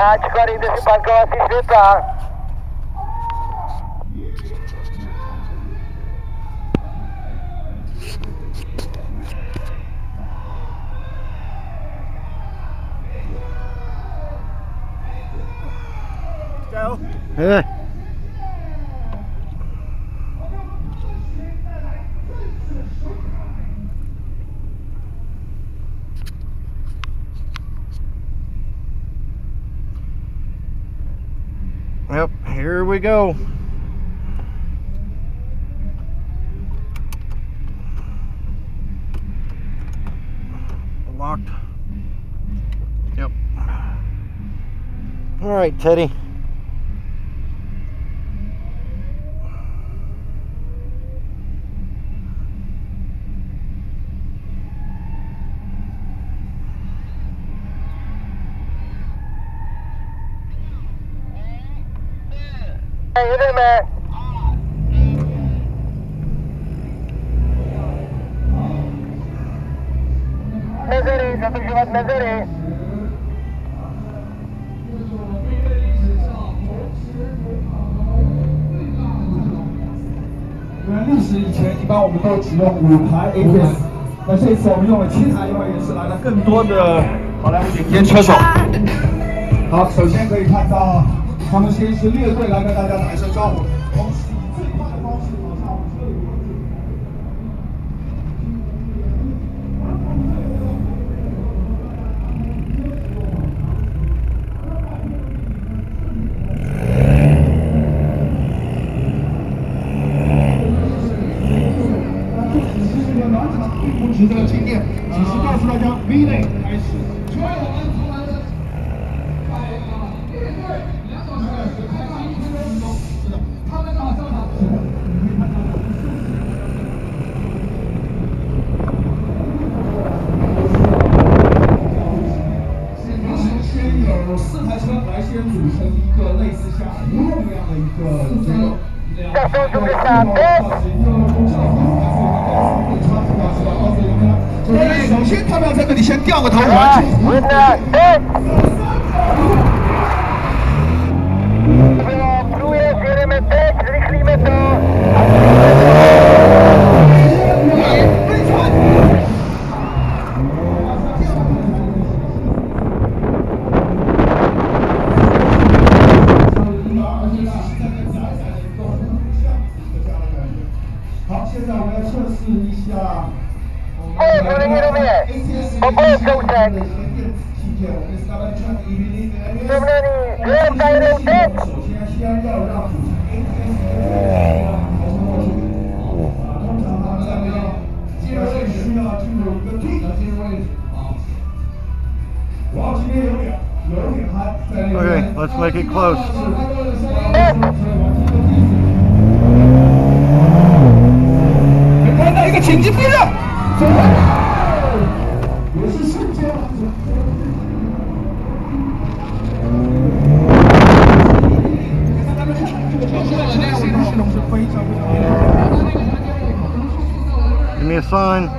Stać, kolejny przypadkowa się świetla. Go. Yeah. Yep, here we go. Locked. Yep. All right, Teddy. Hey, you there, man? Nazary, zadłużywać Nazary. 历史以前一般我们都只用5台 APS， 那这次我们用了7台，因为也是来了更多的好莱坞顶尖车手。好，首先可以看到他们先是列队来跟大家打一声招呼。我们是以最快的方式跑上我们车里。值得纪念，只是告诉大家 V-DAY 开始。所有我们从来的列队2小时开放1分钟，是的，他们马上好。当时先有4台车来先组成一个类似像葫芦一样的一个结构。首先，他们要在这里先掉个头完成。好，现在我们来测试一下。 Okay, let's make it close. Give me a sign.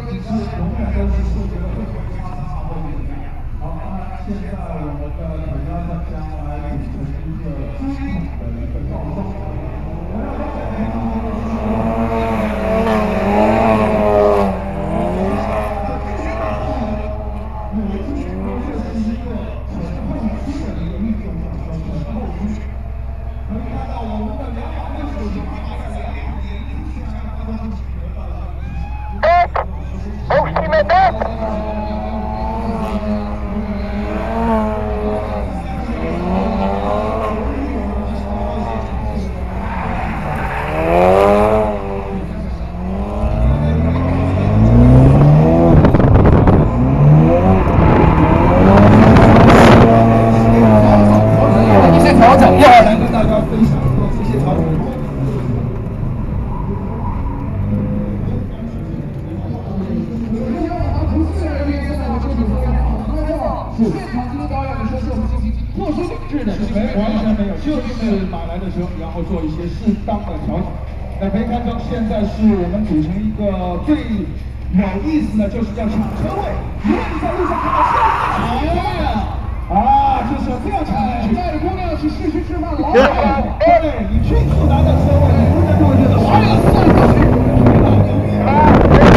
车，然后做一些适当的调整。那可以看到，现在是我们组成一个最有意思的，就是要抢车位。如果你在路上看到车位，啊！ 就是这样才带着姑娘去市区吃饭了。对，你迅速拿到车位，你姑娘就会觉得哎呀，送过去，牛逼啊！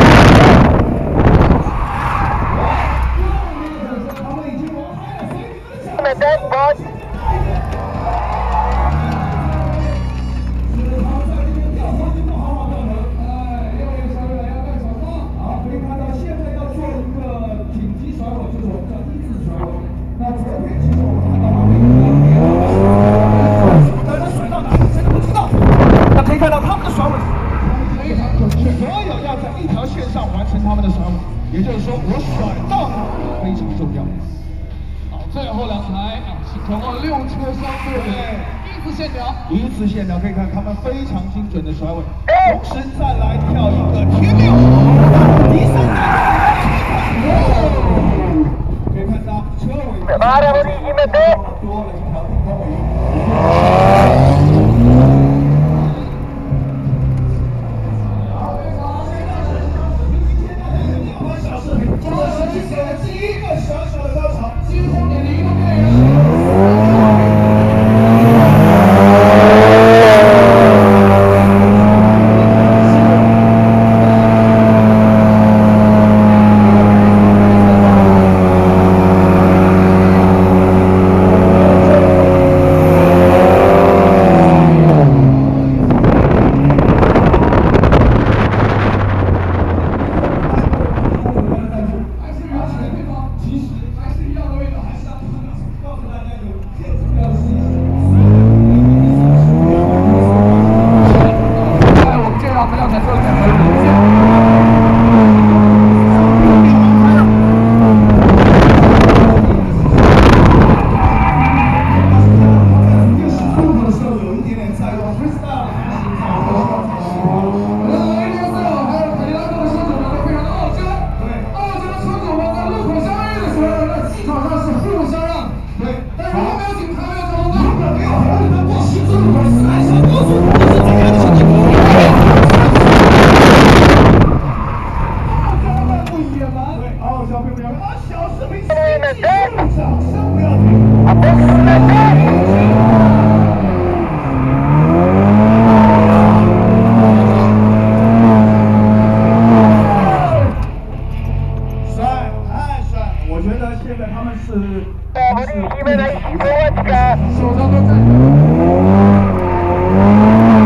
他们已经玩嗨了，所以你们想。 也就是说，我甩到非常重要。 好，最后两台啊，形成了6车厢队，一字线条。 一字线条可以看他们非常精准的甩尾，同时再来跳一个天六，第3可以看到车尾多了一条天空尾。 手上都在。